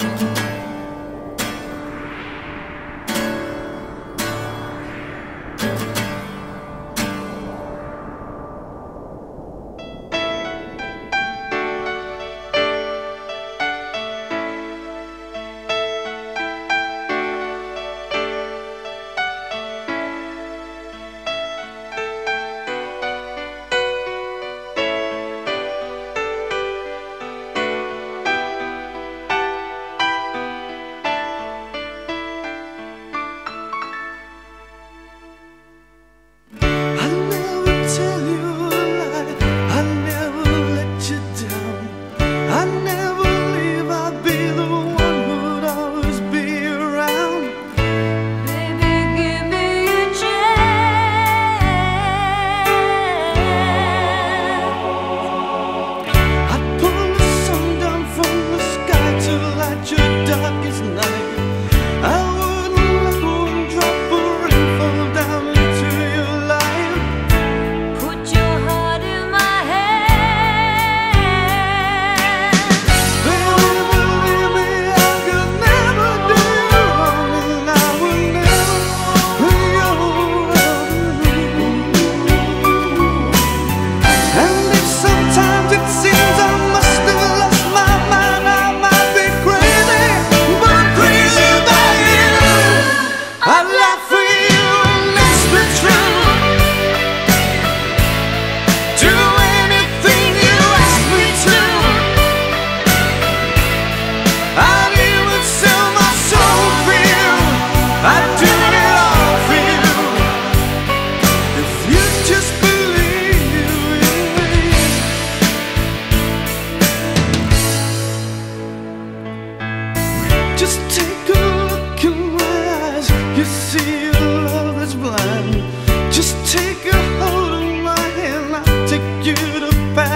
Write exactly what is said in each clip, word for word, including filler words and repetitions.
Just take a look in my eyes. You see a love that's blind. Just take a hold of my hand. I'll take you to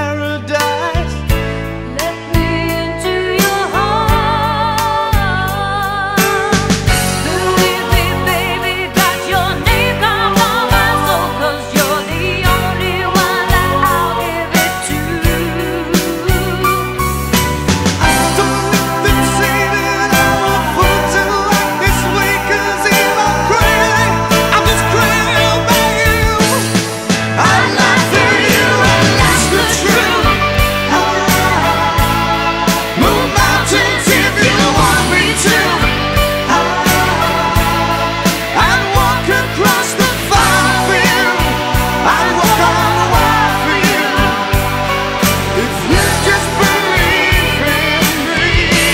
paradise. Let me into your heart. Believe me, baby, got your name carved on my soul. 'Cause you're the only one that I'll give it to. I don't even say that I'm a fool to like this way. 'Cause if I'm crazy, I'm just crazy about you. I lie for you, and that's the truth. Move mountains if you want me to. I'd walk across the fire for you. I'd walk on the wire for you. If you just believe in me.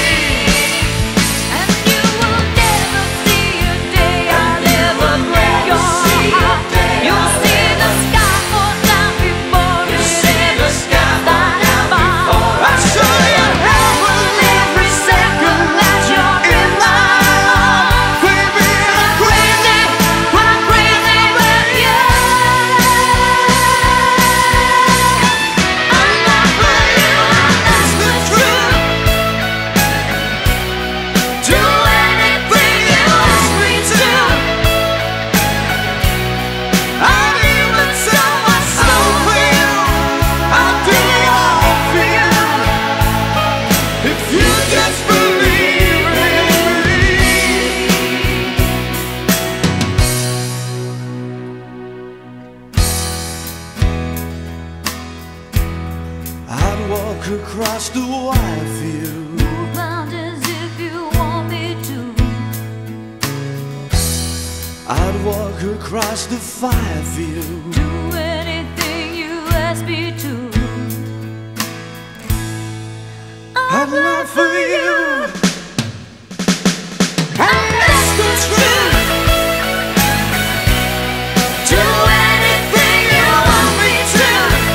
And you will never see a day I'll ever break your heart. You'll see the sky fall down before it ever started fall. I show you heaven every second that you're in my arms. Baby, I'm crazy, I'm crazy about you. I'm not for you, that's the truth. Do anything you ask me to. I'd even sell my soul for you. I'd do it all for you. If you just believe in me. I'd walk across the wire for you. Move mountains if you want me to. I'd walk across the fire for you. Do anything you ask me to. I'd lie for you. And that's the truth. Do anything you want me to.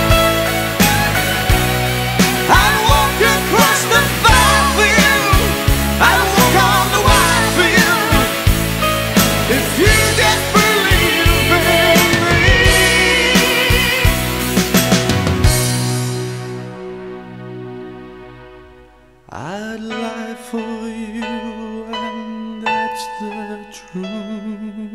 I'd walk across the fire for you. I'd walk on the wire for you. If you just believe in me. I'd lie for you, and that's the truth.